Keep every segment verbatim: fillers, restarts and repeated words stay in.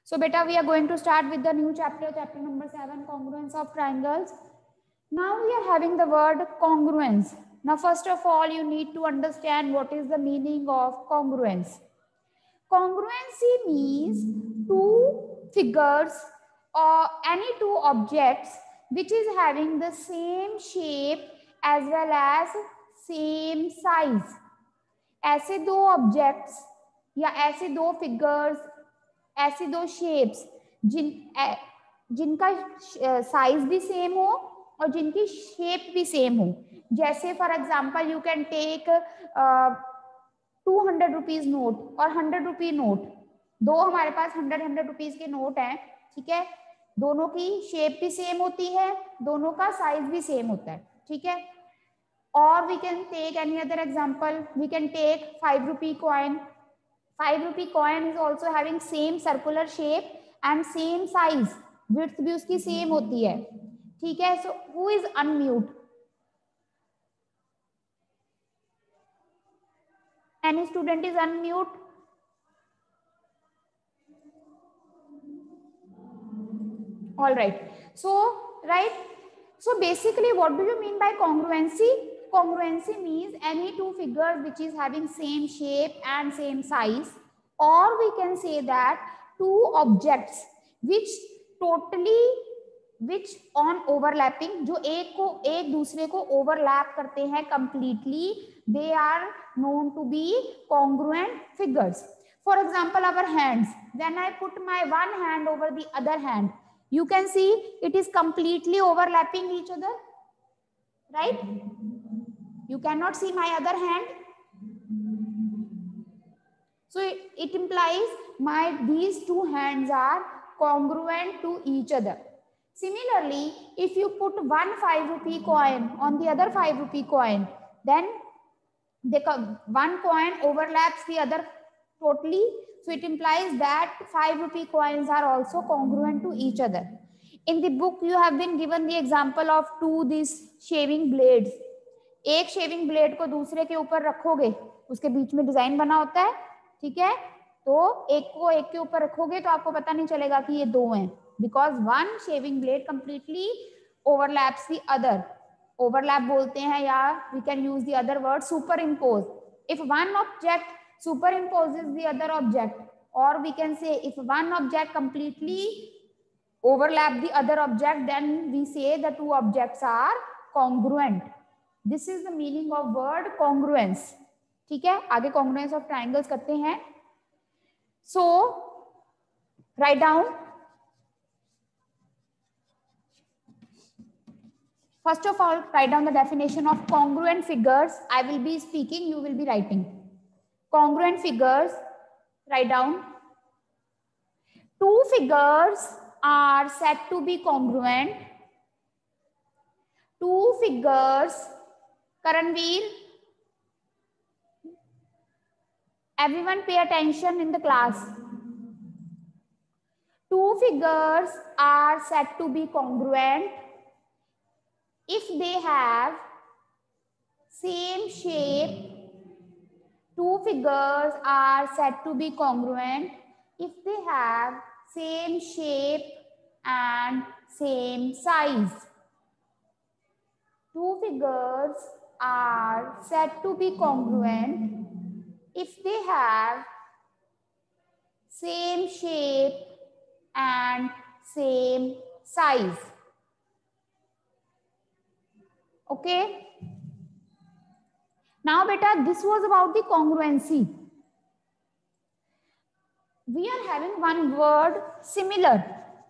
So beta, we are going to start with the new chapter, chapter number seven, congruence of triangles. Now we are having the word congruence. Now first of all, you need to understand what is the meaning of congruence. Congruency means two figures or any two objects which is having the same shape as well as same size. ऐसे दो objects या ऐसे दो figures, ऐसे दो shapes जिन जिनका size भी same हो और जिनकी शेप भी सेम हो. जैसे for example you can take two hundred rupees note और हंड्रेड रुपी नोट. दो हमारे पास हंड्रेड हंड्रेड रुपीज के नोट हैं, ठीक है. दोनों की शेप भी सेम होती है, दोनों का साइज भी सेम होता है, ठीक है. और we can take any other example. We can take five rupee coin. Five rupee coin is also having same circular shape and same size. Width भी उसकी सेम होती है, ठीक है. So who is unmute? Any student is unmute? All right. So, right. So basically, what do you mean by congruency? Congruency means any two figures which is having same shape and same size, or we can say that two objects which totally which on overlapping, जो एक को एक दूसरे को overlap करते हैं completely, they are known to be congruent figures. For example, our hands. When I put my one hand over the other hand, you can see it is completely overlapping each other, right? You cannot see my other hand. So it, it implies my these two hands are congruent to each other. Similarly, if you put one five rupee coin on the other five rupee coin, then the one coin overlaps the other totally. So it implies that five rupee coins are also congruent to each other. In the book, you have been given the example of two these shaving blades. एक shaving blade को दूसरे के ऊपर रखोगे, उसके बीच में design बना होता है, ठीक है. तो एक को एक के ऊपर रखोगे तो आपको पता नहीं चलेगा कि ये दो हैं, because one shaving blade completely overlaps the other. Overlap बोलते हैं, या we can use the other word superimpose. If one object superimposes the other object, or we can say if one object completely overlap the other object, then we say the two objects are congruent. This is the meaning of word congruence. ठीक है. आगे congruence of triangles करते हैं. So write down. First of all, write down the definition of congruent figures. I will be speaking, you will be writing. Congruent figures, write down. Two figures are said to be congruent. Two figures, Karanveer, everyone pay attention in the class. Two figures are said to be congruent if they have same shape. Two figures are said to be congruent if they have same shape and same size. Two figures are said to be congruent if they have same shape and same size. Okay. Now beta, this was about the congruency. We are having one word, similar.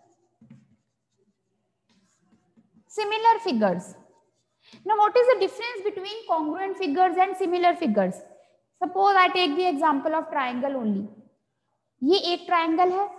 Similar figures. Now what is the difference between congruent figures and similar figures? Suppose I take the example of triangle only. ये एक triangle है.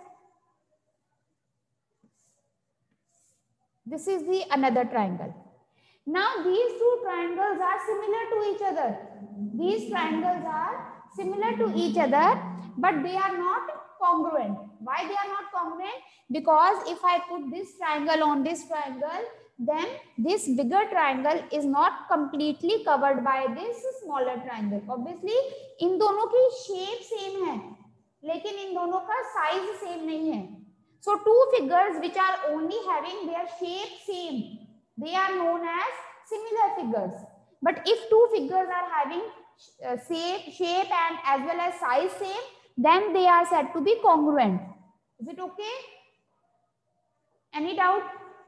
This is the another triangle. Now these two triangles are similar to each other. These triangles are similar to each other, but they are not congruent. Why they are not congruent? Because if I put this triangle on this triangle, then this bigger triangle is not completely covered by this smaller triangle. Obviously, इन दोनों की shape same है, लेकिन इन दोनों का size same नहीं है. So two figures which are only having their shape same, they are known as similar figures. But if two figures are having uh, same shape and as well as size same, then they are said to be congruent. Is it okay? Any doubt?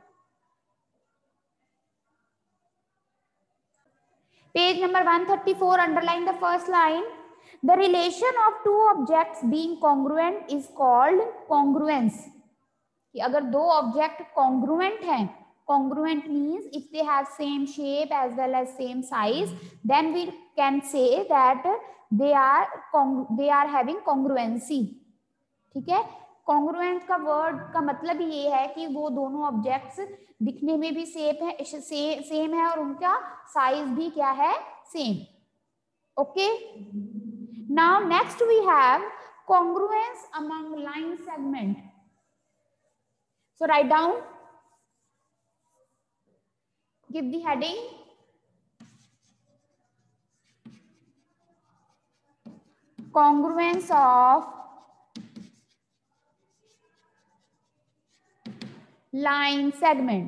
Page number one thirty-four, underline the first line. The relation of two objects being congruent is called congruence. कि अगर दो object congruent हैं, congruent means if they have same shape as well as same size, then we can say that they are they are having congruency. ठीक है, congruent का word का मतलब ये है कि वो दोनों ऑब्जेक्ट्स दिखने में भी सेम है से, सेम है और उनका साइज भी क्या है, same. Okay, now next we have congruence among line segment. So write down, give the heading, congruence of line segment.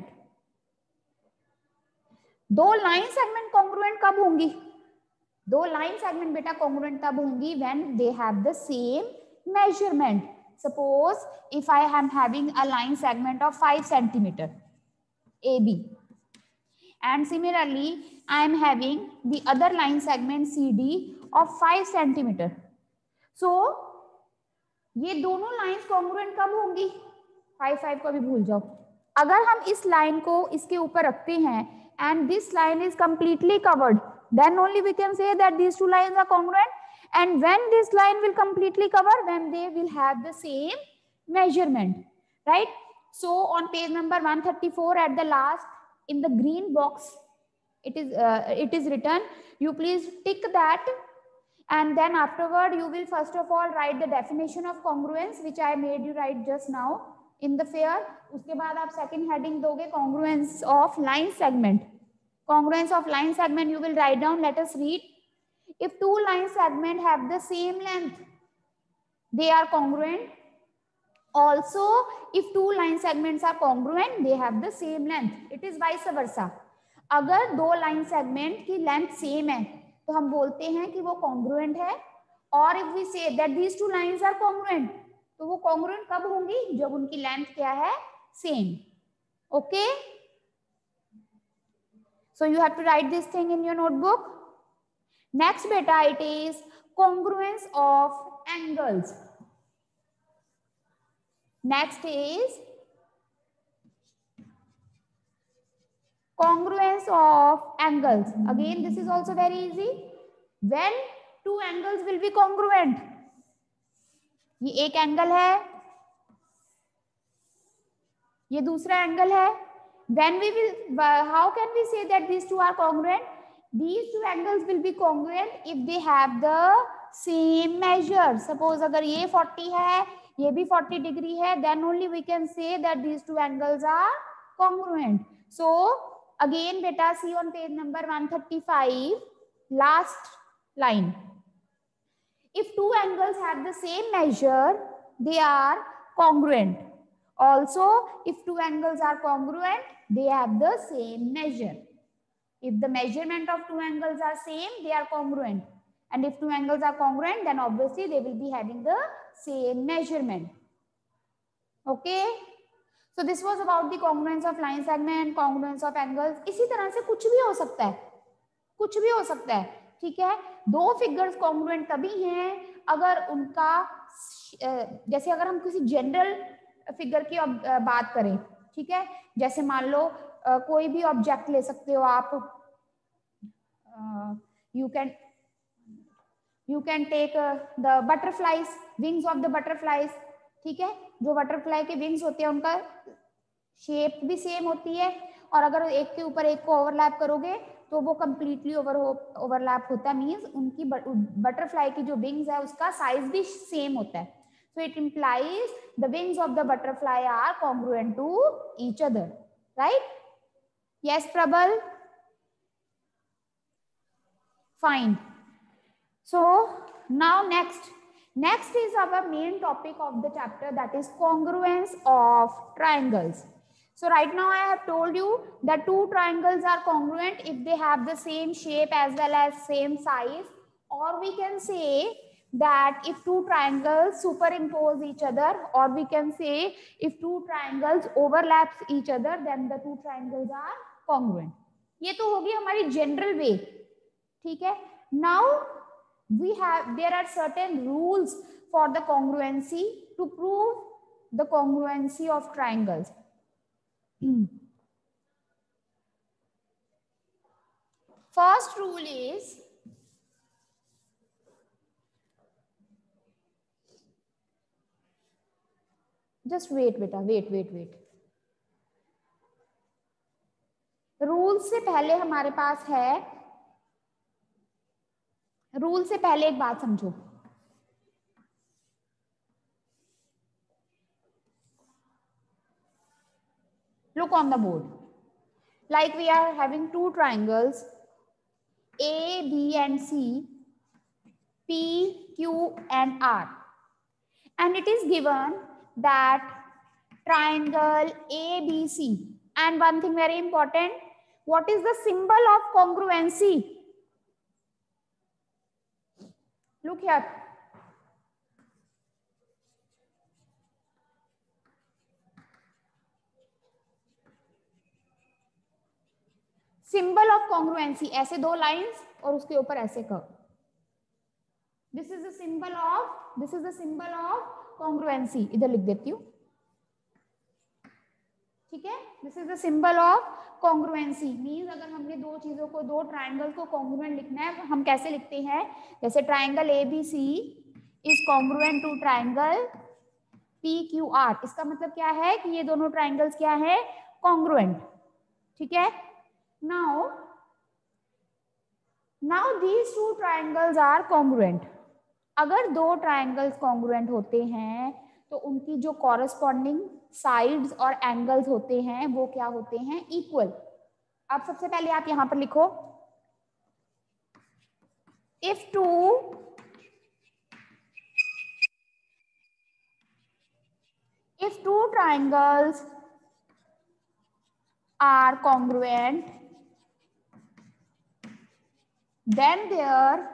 दो लाइन सेगमेंट कॉन्ग्रुएंट कब होंगी? दो लाइन सेगमेंट बेटा कॉन्ग्रुएंट तब होंगी when they have the same measurement. Suppose if I am having a line segment of five centimeter A B, and similarly I am having the other line segment C D of five centimeter. So ये दोनों lines congruent कब होंगी? Five five को भी भूल जाओ. अगर हम इस लाइन को इसके ऊपर रखते हैं and this line is completely covered, then only we can say that these two lines are congruent. And when this line will completely cover, when they will have the same measurement, right? So on page number one thirty-four at the last in the green box, it is uh, it is written, you please tick that, and then afterward you will first of all write the definition of congruence which I made you write just now in the fair. उसके बाद आप second heading दोगे congruence of line segment. Congruence of line segment you will write down. Let us read. If two line segments have the same length, they are congruent. Also, if two line segments are congruent, they have the same length. It is vice versa. अगर दो line segment की length same है, तो हम बोलते हैं कि वो congruent है. और if we say that these two lines are congruent, तो वो congruent कब होंगी? जब उनकी length क्या है? Same. Okay? So you have to write this thing in your notebook. Next beta, it is congruence of angles. Next is congruence of angles. Again, this is also very easy. When two angles will be congruent. ये एक angle है, ये दूसरा angle है. When we will, how can we say that these two are congruent? These two angles will be congruent if they have the same measure. Suppose अगर ये forty है, ये भी forty degree है, then only we can say that these two angles are congruent. So again beta, see on page number one thirty-five, last line. If two angles have the same measure, they are congruent. Also, if two angles are congruent, they have the same measure. If the measurement of two angles are same, they are congruent. And if two angles are congruent, then obviously they will be having the same measurement. Okay? So this was about the congruence of line segment, congruence of angles. इसी तरह से कुछ भी हो सकता है, कुछ भी हो सकता है. ठीक है, दो फिगर्स कॉन्ग्रुएंट तभी हैं अगर उनका, जैसे अगर हम किसी जनरल फिगर की बात करें, ठीक है, जैसे मान लो कोई भी ऑब्जेक्ट ले सकते हो आप, you can you can take the butterflies, wings of the butterflies. ठीक है, जो बटरफ्लाई के विंग्स होते हैं उनका शेप भी सेम होती है, और अगर एक के ऊपर एक को ओवरलैप करोगे तो वो कंप्लीटली ओवर ओवरलैप होता है. मींस उनकी बटरफ्लाई की जो विंग्स है उसका साइज भी सेम होता है. So it implies the wings of the butterfly are congruent to each other, right? Yes, Prabal? Fine. So now next, Next is our main topic of the chapter, that is congruence of triangles. So right now I have told you that two triangles are congruent if they have the same shape as well as same size, or we can say that if two triangles superimpose each other, or we can say if two triangles overlaps each other, then the two triangles are congruent. ये तो होगी हमारी general वे, ठीक है. Now we have, there are certain rules for the congruency to prove the congruency of triangles. First rule is just wait beta, wait wait wait. Rule से पहले हमारे पास है, रूल से पहले एक बात समझो. Look on the board. Like we are having two triangles A, B and C, P, Q and R. And it is given that triangle A B C. And one thing very important, what is the symbol of congruency? Look here. Symbol of congruency, ऐसे दो lines और उसके ऊपर ऐसे curve. This is the symbol of, this is the symbol of congruency. इधर लिख देती हूँ, ठीक है. This is the symbol of congruency. Means अगर हमने दो चीजों को, दो triangle को congruent लिखना है, हम कैसे लिखते हैं? जैसे triangle A B C is congruent to triangle P Q R. इसका मतलब क्या है कि ये दोनों triangles क्या है? Congruent, ठीक है. Now, now these two triangles are congruent. अगर दो triangles congruent होते हैं तो उनकी जो corresponding sides और angles होते हैं वो क्या होते हैं? Equal. अब सबसे पहले आप यहां पर लिखो, if two if two triangles are congruent, then their,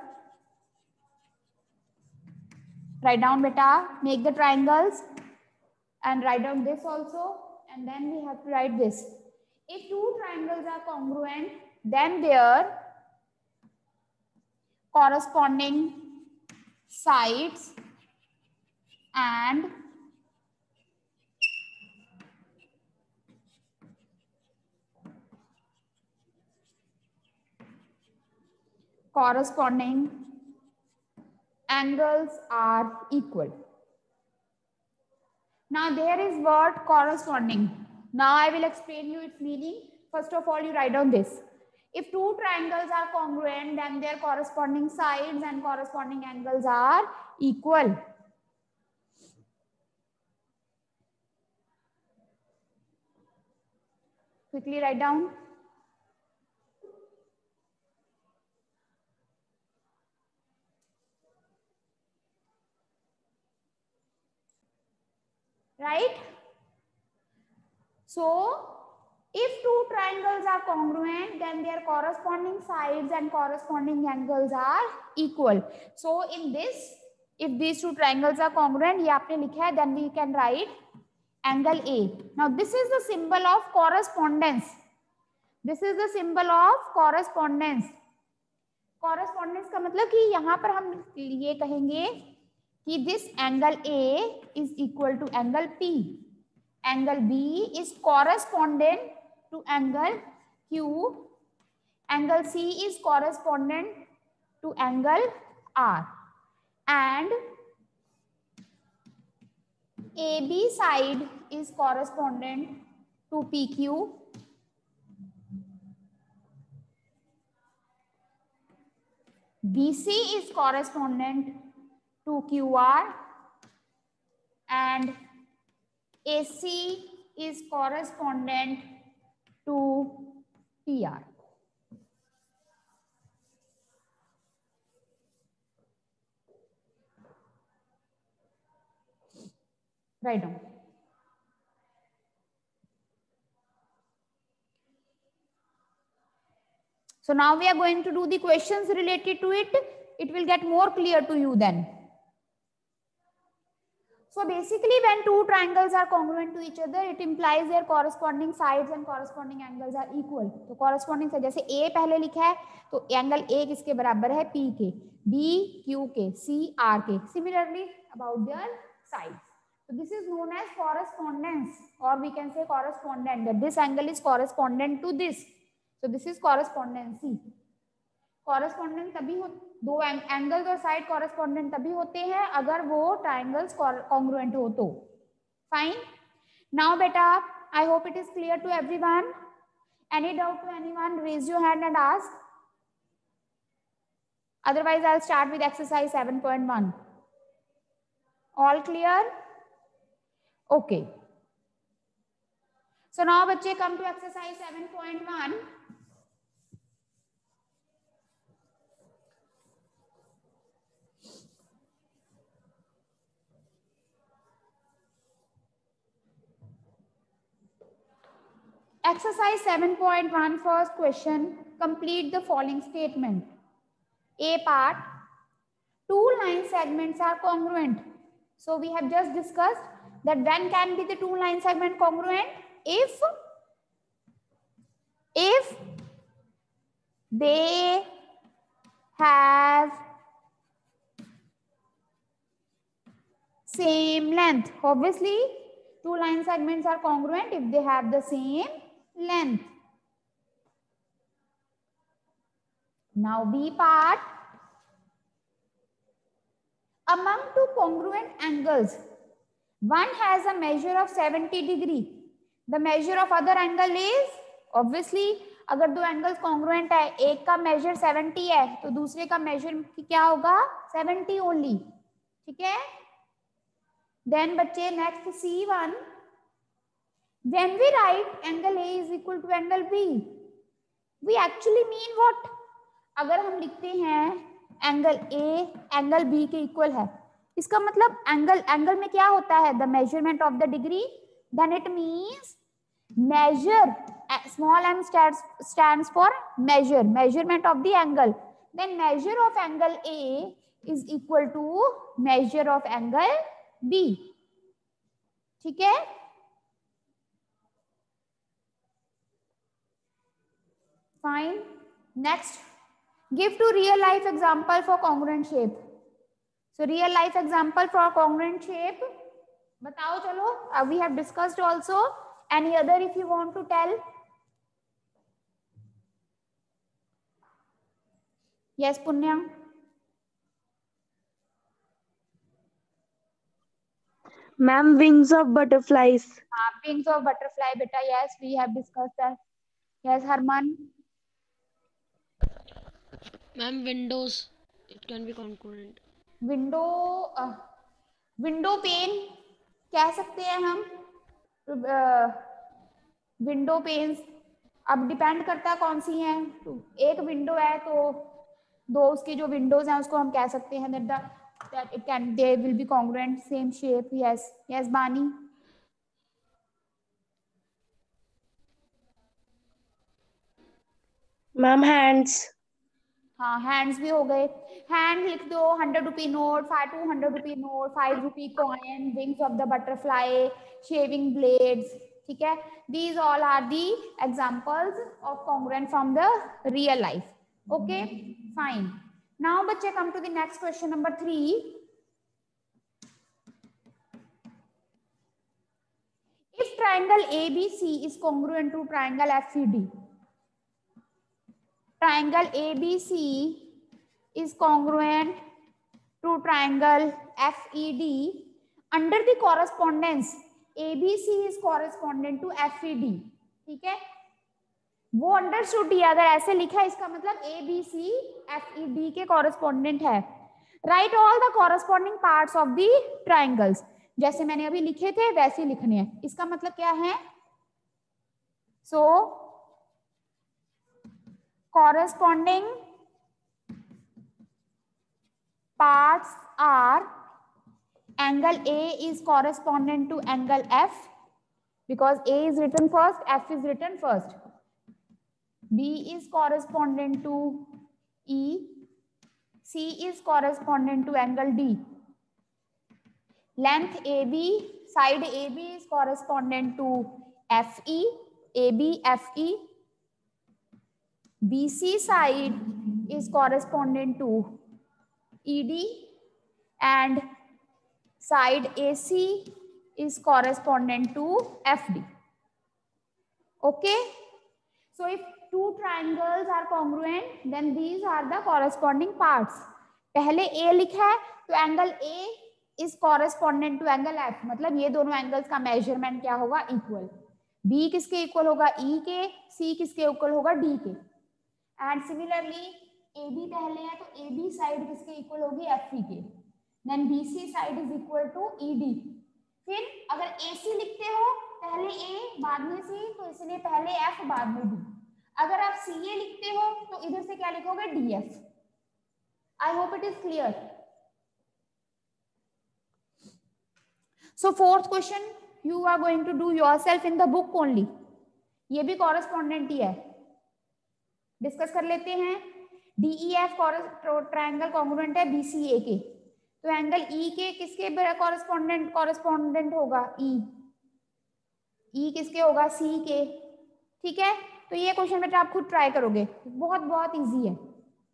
write down beta, make the triangles and write down this also, and then we have to write this. If two triangles are congruent, then their corresponding sides and corresponding angles are equal. Now there is word corresponding. Now I will explain you its meaning. First of all, you write down this. If two triangles are congruent, then their corresponding sides and corresponding angles are equal. Quickly write down. Right? So, if two triangles are congruent, then their corresponding sides and corresponding angles are equal. So, in this, if these two triangles are congruent, ये आपने लिखा है, then we can write angle A. Now, this is the symbol of correspondence. This is the symbol of correspondence. Correspondence का मतलब कि यहाँ पर हम ये कहेंगे कि this angle A is equal to angle P. Angle B is correspondent to angle Q. Angle C is correspondent to angle R. And A B side is correspondent to P Q. B C is correspondent to Q R. And A C is correspondent to P R. Write down. So now we are going to do the questions related to it. It will get more clear to you then. So basically when two triangles are congruent to each other, it implies their corresponding sides and corresponding angles are equal. तो corresponding से जैसे A पहले लिखा है तो angle A किसके बराबर है? P के, B Q के, C R के. Similarly about their sides. So this is known as correspondence, or we can say correspondent, that this angle is correspondent to this. So this is correspondency. Correspondent तभी हो, दो angles और side correspondent तभी होते हैं अगर वो ट्राइंगल्स कॉन्ग्रुएंट हो तो. फाइन. नाउ बेटा, I hope it is clear to everyone. Any doubt to anyone? Raise your hand and ask. Otherwise I will start with exercise seven point one. All clear? Okay. So now बच्चे come to exercise seven point one. Exercise seven point one, first question. Complete the following statement. A part, two line segments are congruent. So we have just discussed that when can be the two line segment congruent? If, if they have same length. Obviously, two line segments are congruent if they have the same length. Now B part, among two congruent angles, one has a measure of seventy degree. The measure of other angle is, obviously अगर दो angles congruent है, एक का major seventy है तो दूसरे का measure क्या होगा? Seventy only. ठीक है. देन बच्चे next C one. When we write angle A is equal to angle B, we actually mean what? अगर हम लिखते हैं एंगल A एंगल B के इक्वल है, इसका मतलब एंगल एंगल में क्या होता है? The measurement of the degree. Then it means measure, small m stands stands for measure, measurement of the angle. Then measure of angle A is equal to measure of angle B. ठीक है. Fine. Next, give two real life example for congruent shape. So real life example for congruent shape बताओ. चलो, uh, we have discussed also. Any other if you want to tell? Yes, Punya. Ma'am, wings of butterflies. Ah, wings of butterfly, beta. Yes, we have discussed that. Yes, Harman. Ma'am, windows. It can be congruent. Window, uh, window pane कह सकते हैं हम. Window uh, pens अब depend करता है कौन सी हैं. तो एक विंडो है तो दो उसकी जो विंडोज हैं उसको हम कह सकते हैं that the that it can they will be congruent, same shape. Yes, yes, Bani. Ma'am, hands. हाँ, हैंड्स भी हो गए. हैंड लिख दो. Hundred rupee note, five two hundred rupee note, five rupee coin, wings of the butterfly, shaving blades. ठीक है. These all are the examples of congruent from the real life. Okay, fine. Now बच्चे come to the next question number three. If triangle A B C is congruent to triangle F E D, triangle A B C is congruent to triangle F E D. Under the correspondence, A B C is correspondent to F E D. ठीक है. वो understood दिया. अगर ऐसे लिखा है इसका मतलब A B C F E D के कॉरेस्पॉन्डेंट है. Right all the corresponding parts of the triangles. जैसे मैंने अभी लिखे थे वैसे लिखने हैं. इसका मतलब क्या है? सो so, corresponding parts are angle A is correspondent to angle F because A is written first, F is written first. B is correspondent to E. C is correspondent to angle D. Length A B, side A B is correspondent to F E, A B, F E. B C side is correspondent to E D and side A C is correspondent to F D. Okay? So if two triangles are congruent, then these are the corresponding parts. पहले A लिखा है तो angle A is correspondent to angle F, मतलब ये दोनों angles का measurement क्या होगा? इक्वल. B किसके इक्वल होगा? E के. C किसके इक्वल होगा? D के. एंड सिमिलरली A B पहले है तो A B साइड किसके इक्वल होगी? F E के. Then B C side is equal to E D. फिर अगर A C लिखते हो पहले A बाद में C, तो इसलिए पहले F बाद में D. अगर आप C A लिखते हो तो इधर से क्या लिखोगे? D F. I hope it is clear. So fourth question you are going to do yourself in the book only. ये भी कॉरेस्पॉन्डेंट ही है, डिस्कस कर लेते हैं. D E F triangle congruent है B C A के, तो एंगल E के किसके कॉरेस्पॉन्डेंट कॉरेस्पॉन्डेंट होगा? E. E किसके होगा? C के. ठीक है, तो ये क्वेश्चन बेटा आप खुद ट्राई करोगे, बहुत बहुत इजी है.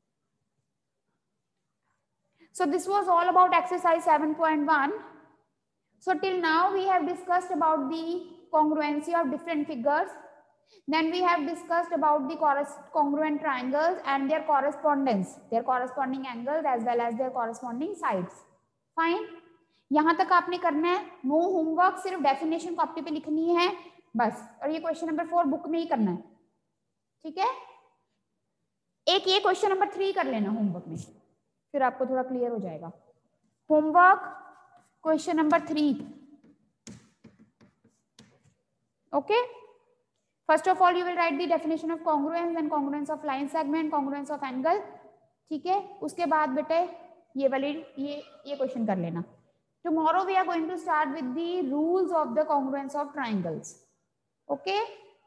So this was all about exercise seven point one. So till now we have discussed about the congruency of different figures. Then we have discussed about the congruent triangles and their correspondence, their corresponding angles as well as their corresponding sides. Fine. यहाँ तक आपने करना है. No homework, सिर्फ definition copy पे लिखनी है बस, और ये क्वेश्चन नंबर फोर बुक में ही करना है. ठीक है, एक ये क्वेश्चन नंबर थ्री कर लेना होमवर्क में, फिर आपको थोड़ा क्लियर हो जाएगा. Homework question number three. Okay, first of all you will write the definition of congruence and congruence of line segment, congruence of angle. ठीक है, उसके बाद बेटे ये वाली ये ये क्वेश्चन कर लेना. Tomorrow we are going to start with the rules of the congruence of triangles. Okay,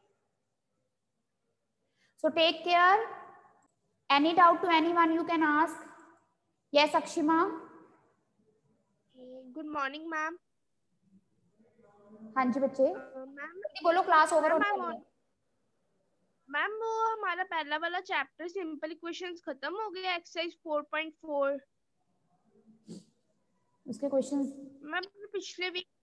so take care. Any doubt to anyone you can ask. Yes, Akshima. Good morning, ma'am. हाँ जी बच्चे. Ma'am बोलो class over हो ma'am ma'am वो हमारा पहला वाला chapter simple equations खत्म हो गया, एक्सरसाइज फोर पॉइंट फोर. उसके क्वेश्चंस मैम पिछले वीक